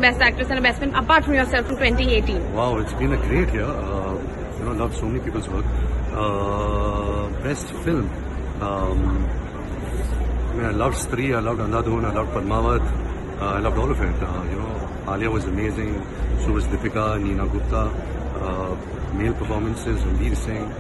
Best Actress and a Best Film apart from yourself from 2018? Wow, it's been a great year. Loved so many people's work. Best film. I loved Stree, I loved Andhadhun, I loved Padmavat. I loved all of it. Alia was amazing. So was Deepika, Neena Gupta. Male performances, Ranveer Singh.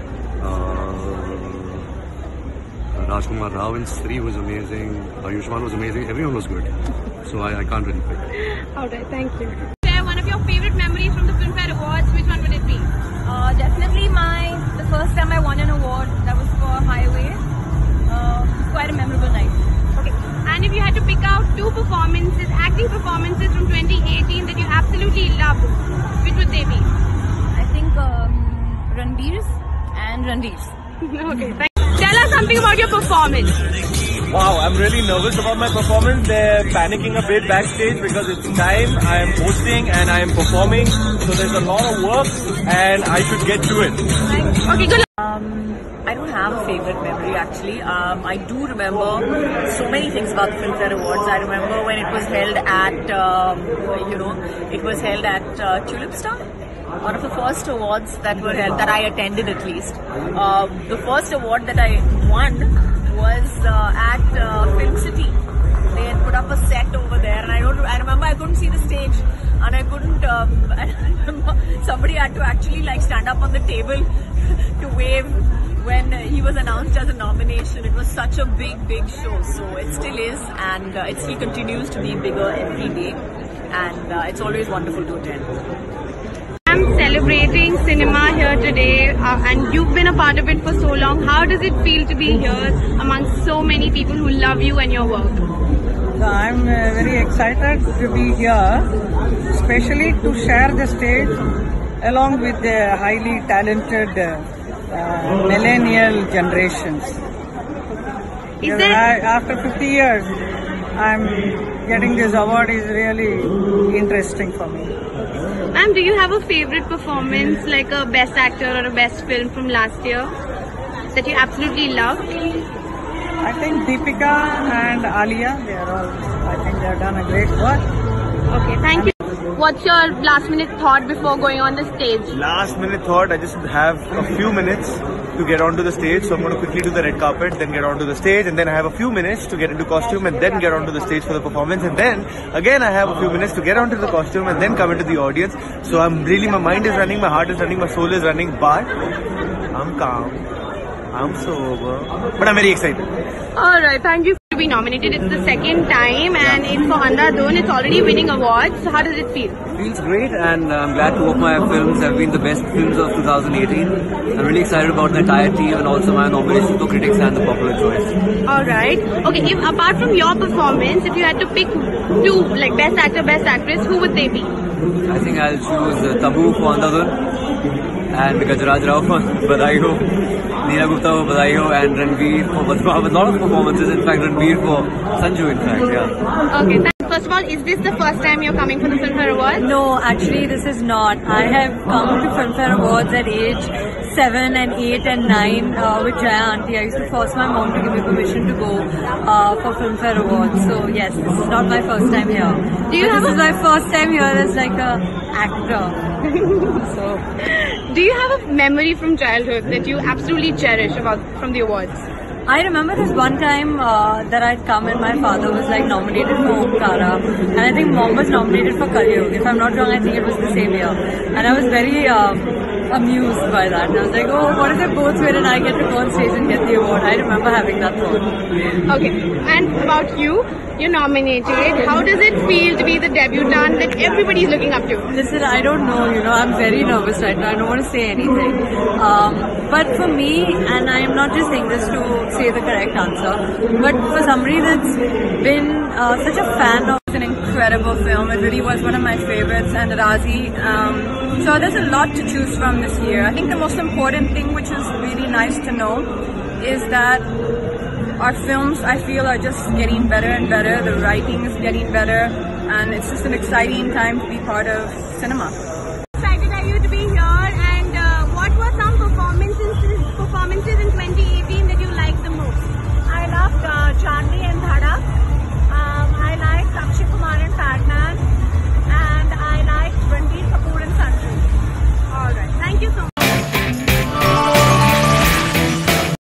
Rajkumar Rao in Stree was amazing. Ayushmann was amazing. Everyone was good. So I can't really pick. Alright, thank you. Share one of your favorite memories from the Filmfare Awards. Which one would it be? Definitely the first time I won an award, that was for Highway. Quite a memorable night. Okay. And if you had to pick out two performances, acting performances from 2018 that you absolutely loved, which would they be? I think Ranveer's and Ranveer's. Okay. Tell us something about your performance. Wow, I'm really nervous about my performance. They're panicking a bit backstage because it's time. I am hosting and I am performing. So there's a lot of work and I should get to it. Okay, good luck. I don't have a favorite memory actually. I do remember so many things about the Filmfare Awards. I remember when it was held at, Tulip Star. One of the first awards that were held, that I attended at least. The first award that I won was at Film City. They had put up a set over there, and I remember I couldn't see the stage, and I couldn't. I remember somebody had to actually stand up on the table to wave when he was announced as a nomination. It was such a big show, so it still is, and it still continues to be bigger every day, and it's always wonderful to attend. I'm celebrating cinema here today, and you've been a part of it for so long. How does it feel to be here amongst so many people who love you and your work? So I'm very excited to be here, especially to share the stage along with the highly talented millennial generations. After 50 years, I'm getting this award is really interesting for me. Ma'am, do you have a favorite performance, like a best actor or a best film from last year that you absolutely loved? I think Deepika and Alia, I think they have done a great work. Okay, thank you. What's your last minute thought before going on the stage? Last minute thought, I just have a few minutes to get onto the stage. So I'm going to quickly do the red carpet, then get onto the stage, and then I have a few minutes to get into costume and then get onto the stage for the performance. And then again I have a few minutes to get onto the costume and then come into the audience. So my mind is running, my heart is running, my soul is running, but I'm calm, I'm sober, but I'm very excited. Alright, thank you for being nominated. It's the second time and it's for Andhadhun. It's already winning awards. So how does it feel? Feels great, and I'm glad two of my films have been the best films of 2018. I'm really excited about the entire team and also my nominations for critics and the popular choice. Alright. Okay, if apart from your performance, if you had to pick two, like best actor, best actress, who would they be? I think I'll choose Tabu for Andhadhun and Gajraj Rao for Badai Ho, Neena Gupta for Badai Ho, and Ranveer for Padmavat. A lot of performances, in fact Ranveer for Sanju, in fact, yeah. Okay, first of all, is this the first time you're coming for the Filmfare Awards? No, actually this is not. I have come to Filmfare Awards at age 7 and 8 and 9 with Jaya Auntie. I used to force my mom to give me permission to go for Filmfare Awards. So yes, this is not my first time here. This is my first time here as like a actor. Do you have a memory from childhood that you absolutely cherish from the awards? I remember this one time that I'd come and my father was nominated for Omkara, and I think mom was nominated for Kalyug. If I'm not wrong, I think it was the same year. And I was very amused by that. And I was like, oh, what if they both win and I get to go on stage and get the award? I remember having that thought. Okay, and about you, you're nominated. How does it feel to be the debutant that everybody's looking up to? Listen, I don't know, I'm very nervous right now. I don't want to say anything. But for me, and I am not just saying this to say the correct answer, but for somebody that's been such a fan of an incredible film, it really was one of my favorites, and Razi. So there's a lot to choose from this year. I think the most important thing, which is really nice to know, is that our films, I feel, are just getting better and better. The writing is getting better, and it's just an exciting time to be part of cinema.